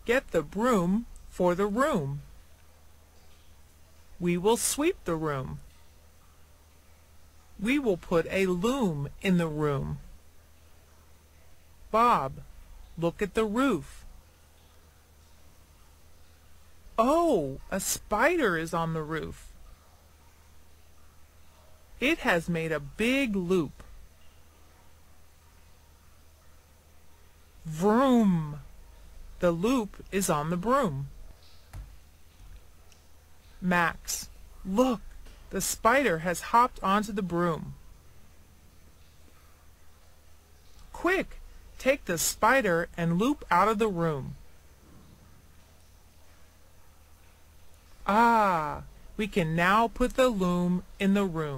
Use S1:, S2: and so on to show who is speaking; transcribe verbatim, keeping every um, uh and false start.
S1: Get the broom for the room. We will sweep the room. We will put a loom in the room. Bob, look at the roof. Oh, a spider is on the roof. It has made a big loop. Vroom! The loop is on the broom. Max, look! The spider has hopped onto the broom. Quick! Take the spider and loop out of the room. Ah! We can now put the loom in the room.